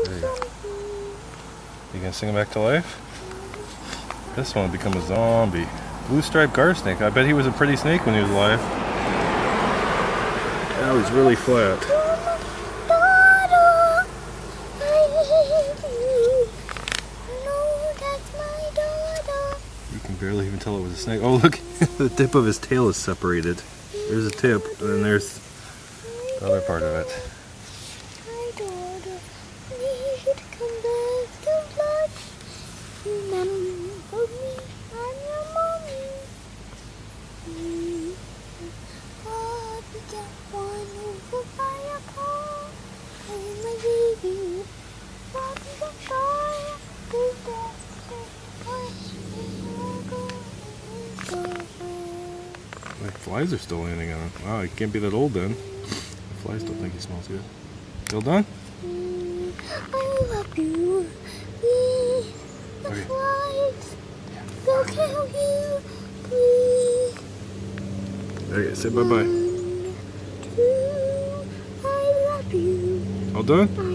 There you go. You gonna sing him back to life? This one will become a zombie. Blue striped garter snake. I bet he was a pretty snake when he was alive. Now he's really flat. You can barely even tell it was a snake. Oh look, the tip of his tail is separated. There's a tip, and then there's the other part of it. The flies are still landing on him. Wow, he can't be that old then. The flies don't think he smells good. You all done? I love you. The Okay. flies. They'll kill you. Please. Okay, say bye-bye. 1, 2, I love you. All done?